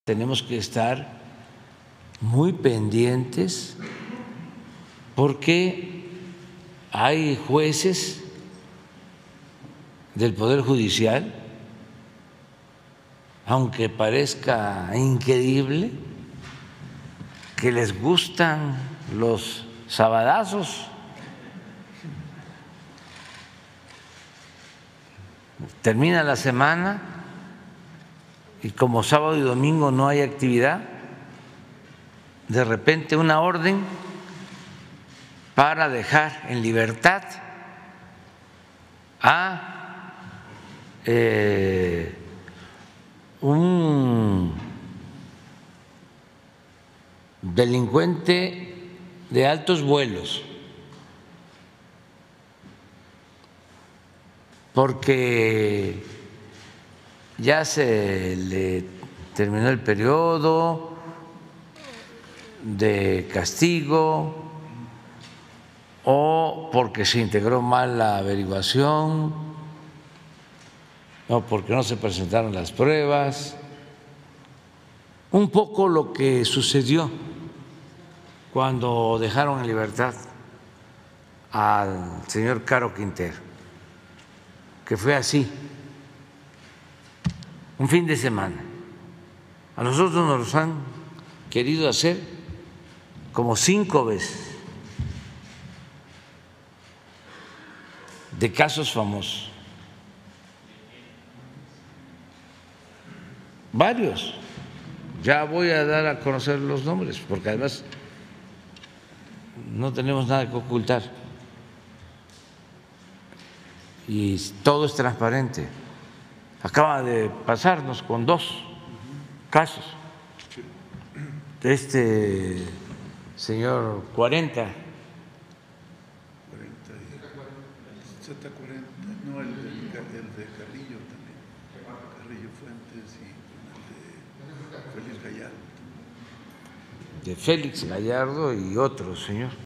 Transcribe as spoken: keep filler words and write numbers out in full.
Tenemos que estar muy pendientes porque hay jueces del Poder Judicial, aunque parezca increíble, que les gustan los sabadazos. Termina la semana y como sábado y domingo no hay actividad, de repente una orden para dejar en libertad a eh, un delincuente de altos vuelos, porque ya se le terminó el periodo de castigo o porque se integró mal la averiguación o porque no se presentaron las pruebas. Un poco lo que sucedió cuando dejaron en libertad al señor Caro Quintero, que fue así, un fin de semana. A nosotros nos los han querido hacer como cinco veces, de casos famosos, varios. Ya voy a dar a conocer los nombres, porque además no tenemos nada que ocultar y todo es transparente. Acaba de pasarnos con dos casos de este señor cuarenta. Z cuarenta, no, el de, el de Carrillo también, Carrillo Fuentes y el de Félix Gallardo. De Félix Gallardo y otro señor.